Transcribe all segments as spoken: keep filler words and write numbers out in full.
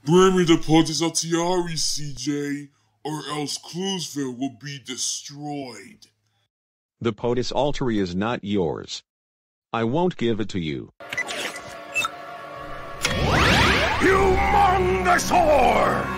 Bring me the Potis Altiari, C J, or else Cluesville will be destroyed. The Potis Altari is not yours. I won't give it to you. Humongosaur!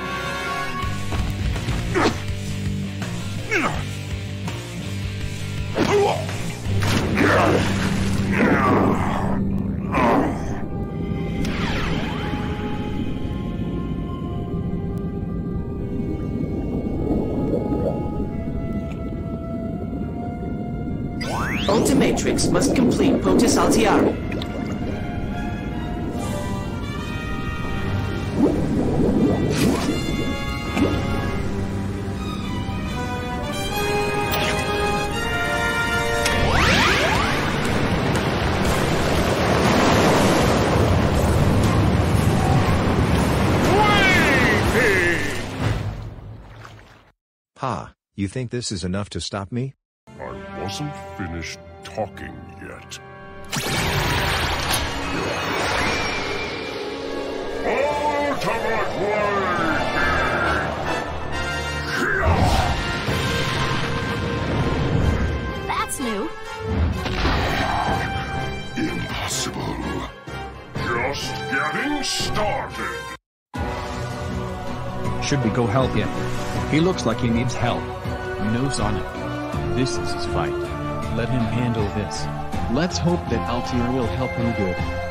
Ultimatrix must complete Potis Altiari. Ha, you think this is enough to stop me? I wasn't finished talking yet. Ultimate That's new. Impossible. Just getting started. Should we go help him? He looks like he needs help. No, Sonic. This is his fight. Let him handle this. Let's hope that Altier will help him good.